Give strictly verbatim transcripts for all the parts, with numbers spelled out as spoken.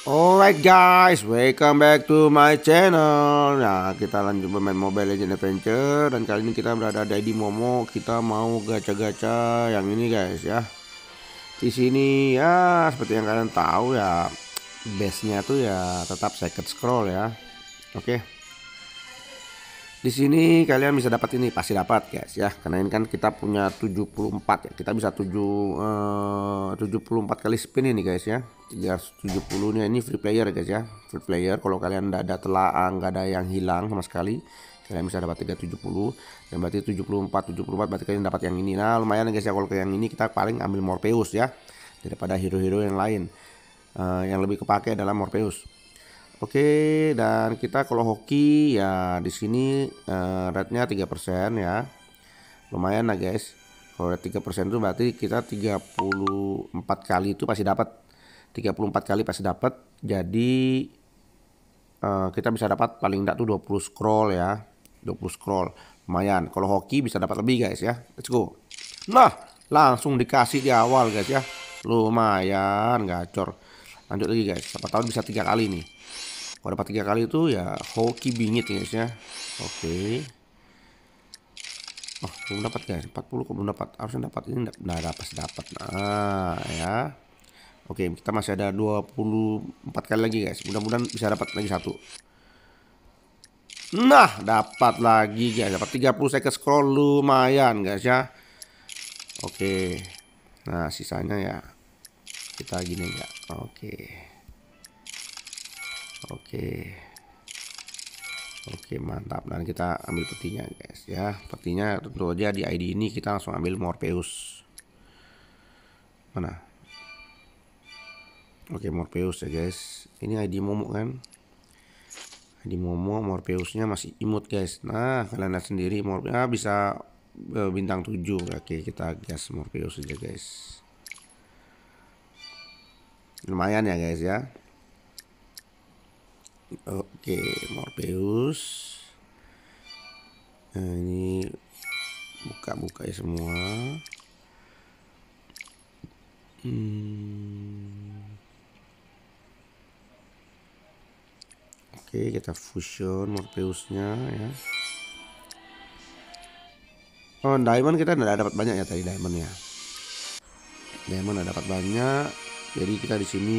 Alright guys, welcome back to my channel. Nah, kita lanjut bermain Mobile Legends Adventure. Dan kali ini kita berada di Momo. Kita mau gacha-gacha yang ini guys ya. Di sini ya seperti yang kalian tahu ya, base-nya tuh ya tetap second scroll ya. Oke. Di sini kalian bisa dapat ini, pasti dapat guys ya. Karena ini kan kita punya tujuh puluh empat ya. Kita bisa tujuh eh, tujuh puluh empat kali spin ini guys ya. tiga ratus tujuh puluh nya ini free player guys ya. Free player kalau kalian tidak ada telah, nggak ada yang hilang sama sekali, kalian bisa dapat tiga ratus tujuh puluh. Dan berarti tujuh puluh empat tujuh puluh empat berarti kalian dapat yang ini. Nah, lumayan guys ya, kalau ke yang ini kita paling ambil Morpheus ya daripada hero-hero yang lain. Uh, yang lebih kepake adalah Morpheus. Oke, dan kita kalau hoki ya di sini uh, rate-nya tiga persen ya. Lumayan lah guys. Kalau rate tiga persen itu berarti kita tiga puluh empat kali itu pasti dapat. tiga puluh empat kali pasti dapat. Jadi uh, kita bisa dapat paling enggak tuh dua puluh scroll ya. dua puluh scroll. Lumayan. Kalau hoki bisa dapat lebih guys ya. Let's go. Nah, langsung dikasih di awal guys ya. Lumayan gacor. Lanjut lagi guys. Siapa tahu bisa tiga kali nih. Kalau dapat tiga kali itu ya hoki bingit ya guys ya. Oke. Oh, belum dapat guys. empat puluh kok belum dapat. Harusnya dapat ini. Nah, dapat dapat. Nah, ya. Oke, kita masih ada dua puluh empat kali lagi guys. Mudah-mudahan bisa dapat lagi satu. Nah, dapat lagi guys. Dapat tiga puluh second scroll, lumayan guys ya. Oke. Nah, sisanya ya kita gini ya. Oke. Oke. Oke, mantap. Dan kita ambil petinya guys ya. Petinya tentu aja di I D ini kita langsung ambil Morpheus. Mana? Oke, Morpheus ya guys. Ini I D Momo kan. I D Momo, Morpheusnya masih imut guys. Nah, kalian lihat sendiri Morpheus ah, bisa uh, bintang tujuh. Oke, kita gas Morpheus aja guys. Lumayan ya guys ya. Oke, Morpheus. Nah, ini buka-buka ya semua. Hmm. Oke, kita fusion Morpheusnya ya. Oh, diamond kita udah dapat banyak ya tadi diamond ya. Diamond udah dapat banyak. Jadi kita di sini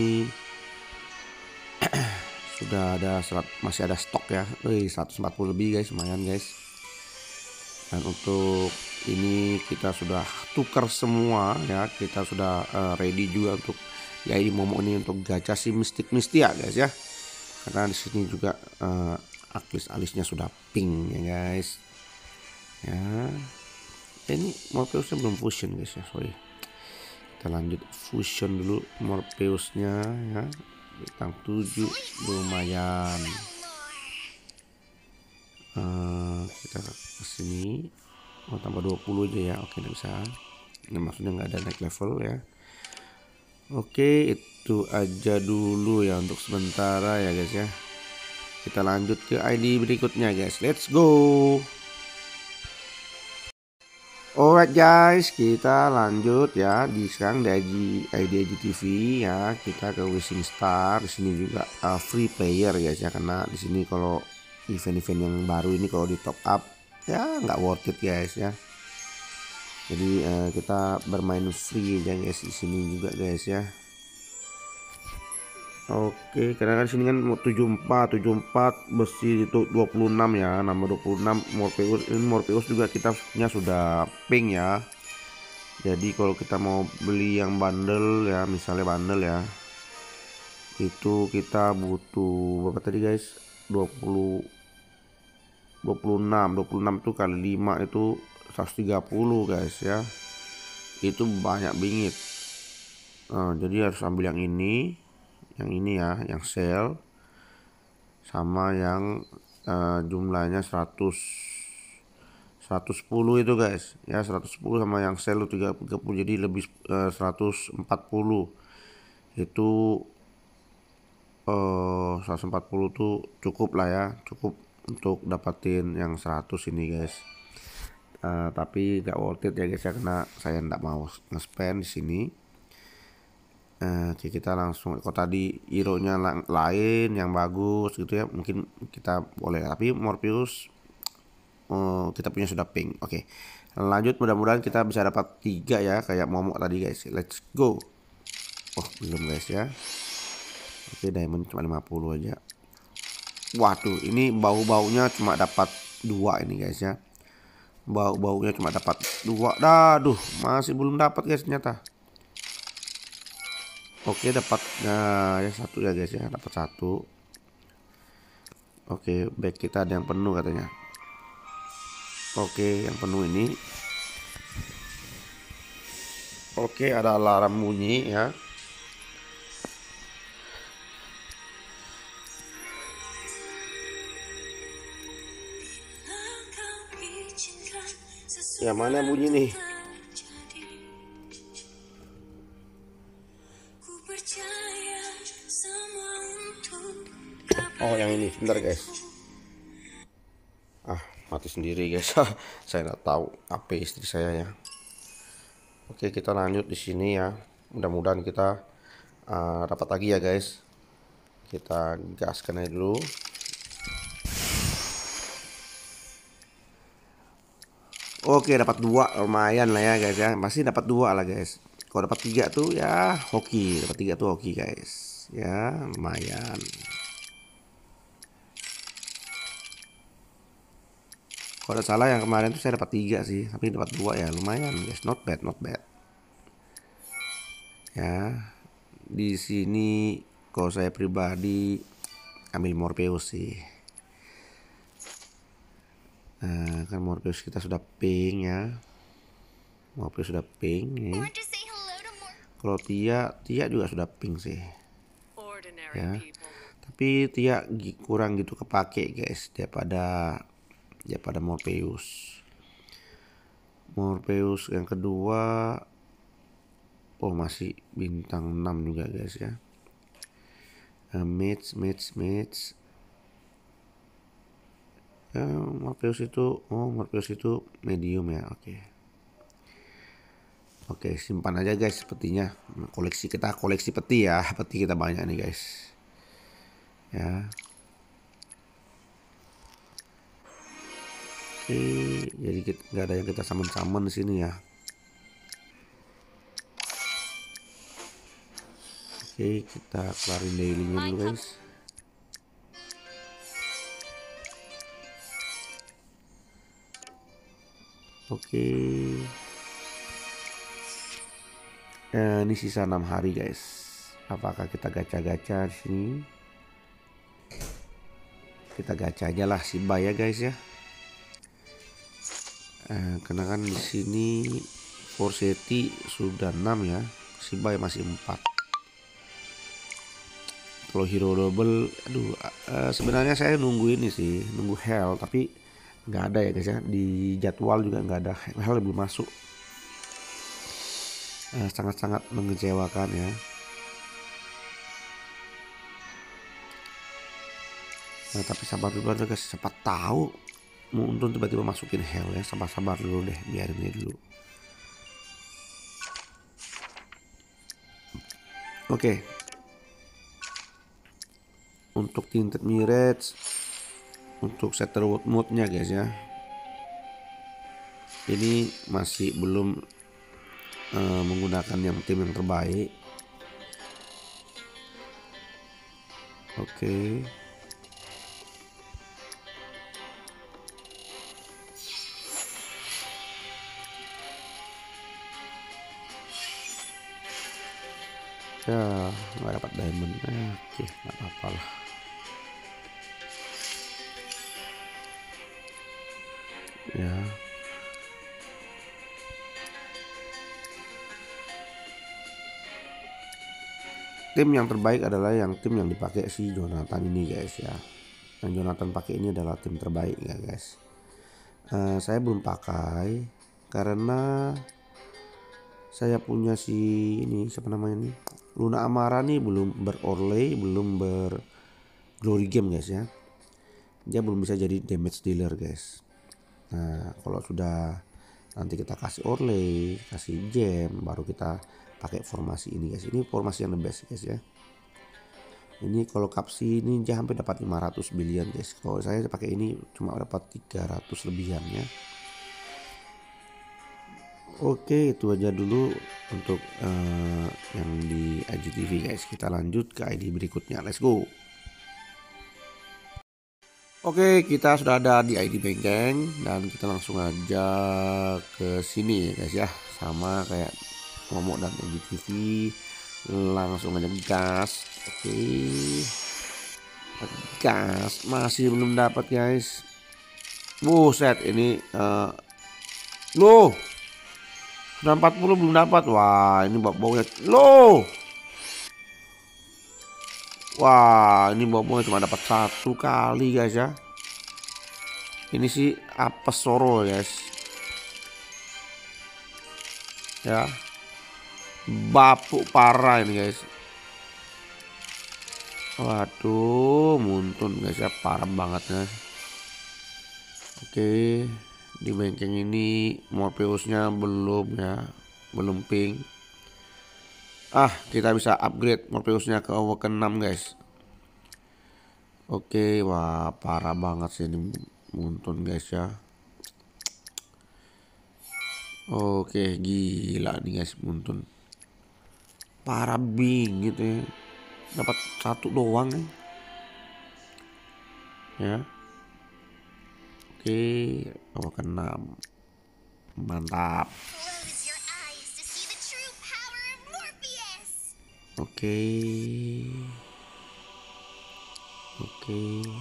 sudah ada serat, masih ada stok ya. Wih, seratus empat puluh lebih guys, lumayan guys. Dan untuk ini kita sudah tukar semua ya. Kita sudah uh, ready juga untuk ya ini Momo ini untuk gacha si mistik mistia guys ya. Karena di sini juga uh, alis-alisnya sudah pink ya guys. Ya. Ini Morpheusnya belum fusion guys ya, sorry. Kita lanjut fusion dulu Morpheusnya ya. Bintang tujuh lumayan. Uh, kita kesini. Oh, tambah dua puluh aja ya. Oke, nggak bisa. Ini maksudnya nggak ada naik level ya. Oke, itu aja dulu ya untuk sementara ya guys ya. Kita lanjut ke I D berikutnya guys. Let's go. Alright guys, kita lanjut ya di sekarang di I D I G T V ya. Kita ke Wishing Star. Di sini juga uh, free player guys ya, karena di sini kalau event-event yang baru ini kalau di top up ya nggak worth it guys ya. Jadi uh, kita bermain free aja guys di sini juga guys ya. Oke, karena kan sini kan tujuh puluh empat tujuh puluh empat besi itu dua puluh enam ya, nambah dua puluh enam Morpheus. Ini Morpheus juga kita punya sudah pink ya. Jadi kalau kita mau beli yang bundle ya, misalnya bundle ya, itu kita butuh berapa tadi guys? dua puluh dua puluh enam dua puluh enam itu kali lima itu seratus tiga puluh guys ya. Itu banyak bingit. Nah, jadi harus ambil yang ini. Yang ini ya, yang sale sama yang uh, jumlahnya seratus seratus sepuluh itu guys ya, seratus sepuluh sama yang sale tiga puluh, jadi lebih uh, seratus empat puluh itu uh, seratus empat puluh tuh cukup lah ya, cukup untuk dapatin yang seratus ini guys. Uh, tapi gak worth it ya guys ya, karena saya nggak mau nge-spend di sini. Nah, oke, kita langsung kok tadi hero-nya lain yang bagus gitu ya, mungkin kita boleh, tapi Morpheus oh, kita punya sudah pink. Oke, lanjut, mudah-mudahan kita bisa dapat tiga ya kayak momok tadi guys. Let's go. Oh belum guys ya. Oke, diamond cuma lima puluh aja. Waduh, ini bau-baunya cuma dapat dua ini guys ya. Bau-baunya cuma dapat dua. Aduh, masih belum dapat guys ternyata. Oke, dapat nah ya satu ya guys ya, dapat satu. Oke, back kita ada yang penuh katanya. Oke, yang penuh ini. Oke, ada alarm bunyi ya. Ya, mana bunyi nih? Oh, yang ini. Bentar guys. Ah, mati sendiri guys. Saya nggak tahu H P istri saya ya. Oke, kita lanjut di sini ya. Mudah-mudahan kita uh, dapat lagi ya guys. Kita gaskan aja dulu. Oke, dapat dua, lumayan lah ya guys ya. Masih dapat dua lah guys. Kalau dapat tiga tuh ya hoki, dapat tiga tuh hoki guys. Ya, lumayan. Kalau tidak salah yang kemarin tuh saya dapat tiga sih, tapi dapat dua ya, lumayan guys. Not bad, not bad. Ya, di sini kalau saya pribadi ambil Morpheus sih. Nah, kan Morpheus kita sudah pink ya. Morpheus sudah pink nih. Kalau Tia, Tia juga sudah pink sih. Ya. Tapi Tia kurang gitu kepake guys daripada daripada Morpheus. Morpheus yang kedua, oh masih bintang enam juga guys ya. Uh, match, match, match. Uh, Morpheus itu, oh Morpheus itu medium ya, oke. Okay. Oke, okay, simpan aja guys sepertinya. Koleksi kita koleksi peti ya, peti kita banyak nih guys. Ya. Oke, jadi nggak ada yang kita summon-summon di sini ya. Oke, kita kelarin dailynya dulu guys. Oke. Eh, ini sisa enam hari guys. Apakah kita gacha-gacha di sini? Kita gacha aja lah si Bay ya guys ya. Eh, karena kan di sini Forseti sudah enam ya, si Bay masih empat. Kalau hero double, aduh, uh, sebenarnya saya nunggu ini sih, nunggu hell, tapi nggak ada ya guys ya, di jadwal juga nggak ada, hell belum masuk. Uh, sangat-sangat mengecewakan ya. Nah, tapi sabar dulu aja guys, cepat tahu. Untung tiba-tiba masukin hell ya, sabar-sabar dulu deh, biarin ini dulu. Oke. Okay. Untuk tinted mirage, untuk setter mode nya guys ya, ini masih belum uh, menggunakan yang tim yang terbaik. Oke. Okay. Ya, nggak dapat diamond. Eh, oke, okay, nggak apa-apa lah. Ya. Tim yang terbaik adalah yang tim yang dipakai si Jonathan ini guys ya. Yang Jonathan pakai ini adalah tim terbaik ya guys. Uh, saya belum pakai karena saya punya si ini siapa namanya nih, Luna Amara nih belum berorlay, belum ber glory game guys ya. Dia belum bisa jadi damage dealer guys. Nah kalau sudah nanti kita kasih orlay, kasih gem, baru kita pakai formasi ini guys. Ini formasi yang the best guys ya. Ini kalau kapsi ninja hampir dapat lima ratus billion guys. Kalau saya pakai ini cuma dapat tiga ratus lebihan ya. Oke, itu aja dulu untuk uh, yang di I G T V guys. Kita lanjut ke I D berikutnya. Let's go. Oke, kita sudah ada di I D Bengkeng dan kita langsung aja ke sini ya guys ya. Sama kayak Momo dan I G T V, langsung aja gas. Oke. Gas, masih belum dapat guys. Buset, ini uh, loh. Sudah empat puluh belum dapat. Wah, ini bau-baunya. Loh. Wah, ini bau-baunya cuma dapat satu kali guys ya. Ini sih apes soro guys. Ya. Bapuk parah ini guys. Waduh, muntun guys ya, parah banget guys. Oke. Di Bengkeng ini Morpheusnya belum ya, belum pink. Ah, kita bisa upgrade Morpheusnya ke Awaken enam guys. Oke, wah parah banget sih ini muntun guys ya. Oke, gila nih guys, muntun. Parah bing gitu ya. Dapat satu doang ya. Ya. Oke, Awaken enam. Mantap. Oke. Oke.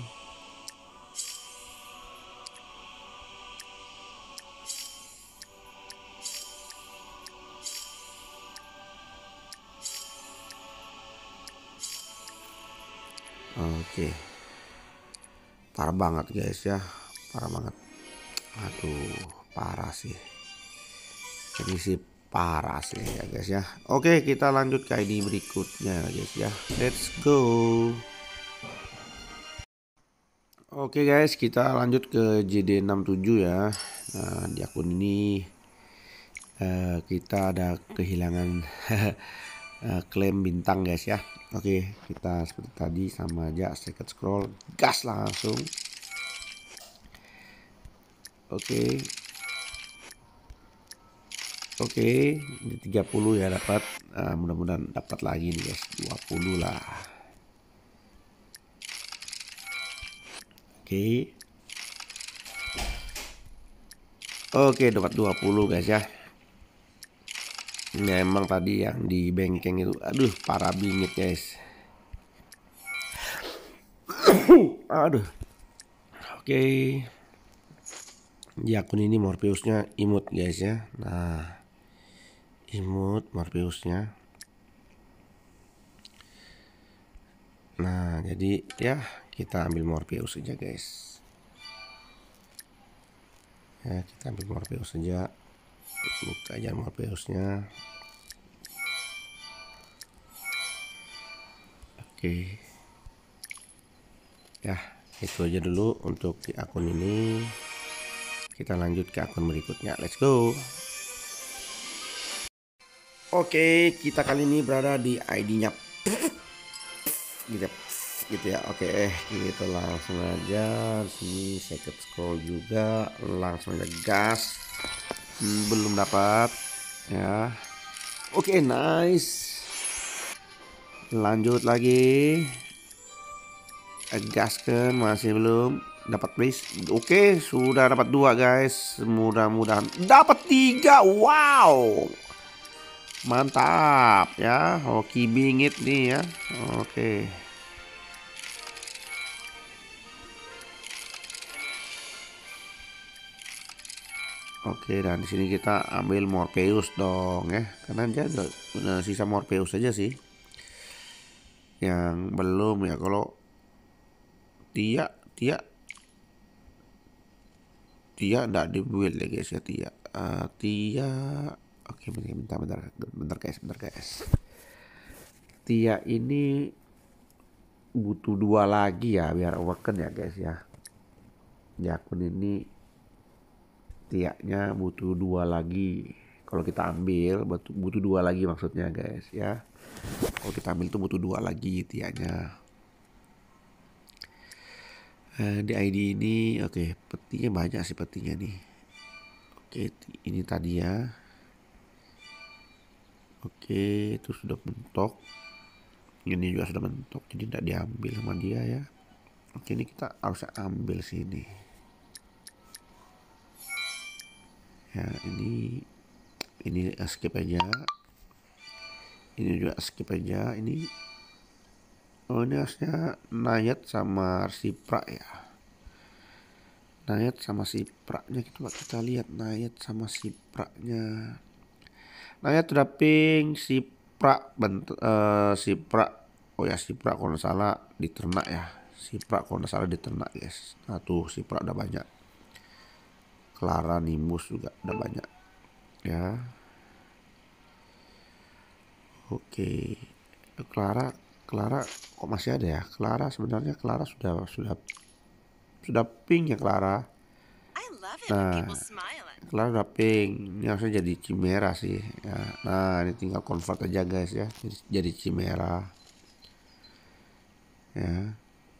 Oke. Parah banget guys ya. Parah banget. Aduh, parah sih. Ini sih parah sih ya guys ya. Oke, kita lanjut ke I D berikutnya guys ya. Let's go. Oke guys, kita lanjut ke J D enam tujuh ya. Nah, di akun ini uh, kita ada kehilangan uh, klaim bintang guys ya. Oke, kita seperti tadi sama aja second scroll, gas langsung. Oke. Oke, di tiga puluh ya dapat. Uh, mudah-mudahan dapat lagi nih guys, dua puluh lah. Oke. Oke, dapat dua puluh guys ya. Ini emang tadi yang di Bengkeng itu, aduh parah bingit guys. Aduh. Oke. Di akun ini Morpheusnya imut guys ya. Nah, imut Morpheusnya. Nah, jadi ya kita ambil Morpheus saja guys. Ya, kita ambil Morpheus saja. Buka aja Morpheusnya. Oke. Ya, itu aja dulu untuk di akun ini. Kita lanjut ke akun berikutnya. Let's go. Oke, kita kali ini berada di I D-nya gitu, gitu ya. Oke, eh kita langsung aja sini second scroll juga, langsung aja gas. Hmm, belum dapat ya. Oke, nice. Lanjut lagi. Gaskan, masih belum dapat please. Oke, sudah dapat dua guys. Mudah-mudahan dapat tiga. Wow, mantap ya. Hoki bingit nih ya. Oke. Oke, dan di sini kita ambil Morpheus dong ya. Karena dia udah sisa Morpheus saja sih. Yang belum ya, kalau Tia, Tia, Tia enggak di build ya guys ya, Tia. Uh, Tia, oke bentar, bentar, bentar guys, bentar guys. Tia ini butuh dua lagi ya biar awaken ya guys ya. Di akun ini Tianya butuh dua lagi. kalau kita ambil butuh, butuh dua lagi maksudnya guys ya. Kalau kita ambil tuh butuh dua lagi tianya. Nah, di I D ini oke okay, petinya banyak sih petinya nih. Oke okay, ini tadi ya. Oke okay, itu sudah mentok. Ini juga sudah mentok jadi tidak diambil sama dia ya. Oke okay, ini kita harus ambil sini. Ya ini ini skip aja. Ini juga skip aja. Ini oh ini harusnya Nayat sama Sipra ya. Nayat sama Sipra-nya kita kita lihat Nayat sama Sipra-nya. Nayat udah ping, Sipra bentuk uh, Sipra. Oh ya Sipra kalau nggak salah di ternak ya. Sipra kalau nggak salah di ternak guys. Nah tuh Sipra udah banyak. Clara Nimbus juga udah banyak ya. Oke, Clara, Clara kok masih ada ya? Clara sebenarnya Clara sudah sudah sudah pink ya Clara. Nah, Clara udah pink. Ini harusnya jadi Chimera sih. Ya. Nah, ini tinggal convert aja guys ya, jadi, jadi Chimera. Ya.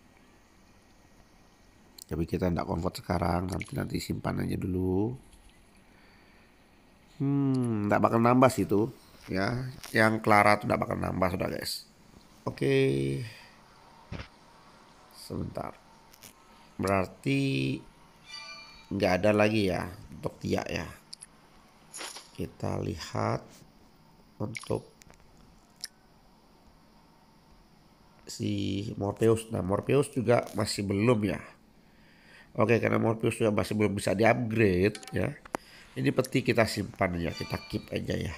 Tapi kita tidak convert sekarang, nanti nanti simpan aja dulu. Hmm, tidak bakal nambah sih itu. Ya, yang Clara tuh tidak bakal nambah sudah guys. Oke, sebentar. Berarti nggak ada lagi ya untuk Tia ya. Kita lihat untuk si Morpheus. Nah Morpheus juga masih belum ya. Oke karena Morpheus juga masih belum bisa di-upgrade ya. Ini peti kita simpan ya, kita keep aja ya.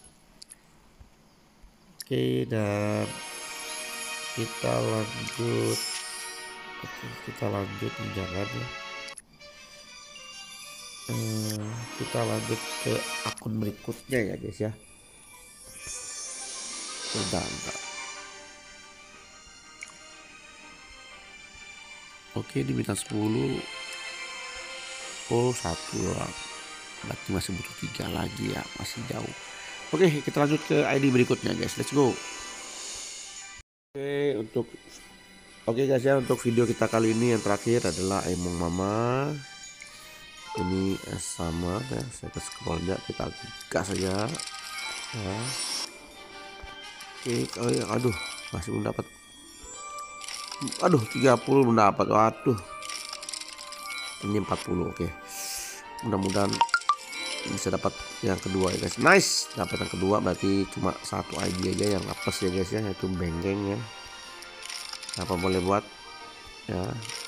Oke dan kita lanjut. Oke kita lanjut jangan ya. Hmm, kita lanjut ke akun berikutnya ya guys ya. Bentar, bentar. Oke di bintang sepuluh. Oh satu orang. Berarti masih butuh tiga lagi ya, masih jauh. Oke kita lanjut ke I D berikutnya guys, let's go. Oke untuk Oke guys ya, untuk video kita kali ini yang terakhir adalah Emong Mama. Ini sama ya, saya ke scrollnya kita gas saja ya. Oke oh ya, aduh masih belum dapat. Aduh tiga puluh belum dapat. Waduh ini empat puluh. Oke mudah-mudahan bisa dapat yang kedua ya guys. Nice dapat yang kedua, berarti cuma satu I D aja yang apes ya guys ya, yaitu Bengkeng ya. Apa boleh buat ya.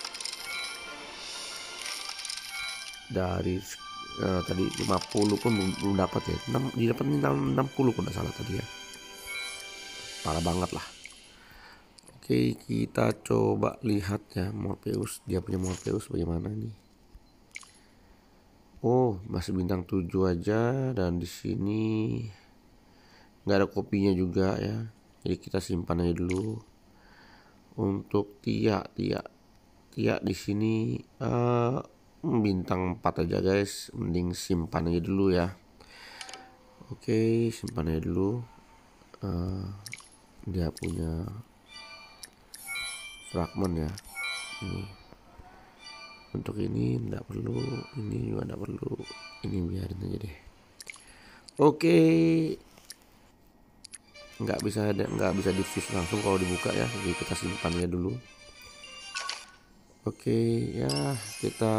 Dari uh, tadi lima puluh pun belum, belum dapat ya. enam didapat enam puluh kalau tidak salah tadi ya. Parah banget lah. Oke kita coba lihat ya Morpheus, dia punya Morpheus bagaimana nih. Oh masih bintang tujuh aja dan di sini nggak ada kopinya juga ya. Jadi kita simpan aja dulu. Untuk Tia, Tia, Tia di sini uh, bintang empat aja guys. Mending simpan aja dulu ya. Oke simpan aja dulu. Uh, dia punya fragmen ya. Ini untuk ini enggak perlu, ini juga enggak perlu, ini biarin aja deh. Oke nggak bisa nggak bisa diffuse langsung kalau dibuka ya, jadi kita simpannya dulu. Oke ya kita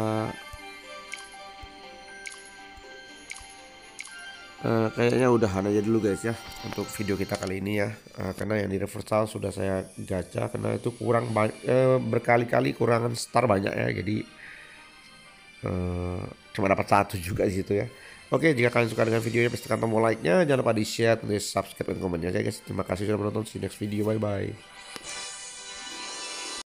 uh, kayaknya udahan aja dulu guys ya untuk video kita kali ini ya, uh, karena yang di reversal sudah saya gacha karena itu kurang uh, berkali-kali kurangan star banyak ya, jadi uh, cuma dapat satu juga di situ ya. Oke, jika kalian suka dengan videonya, pastikan tombol like-nya, jangan lupa di share, tulis subscribe, dan komennya. Oke guys, terima kasih sudah menonton. See you next video, bye bye.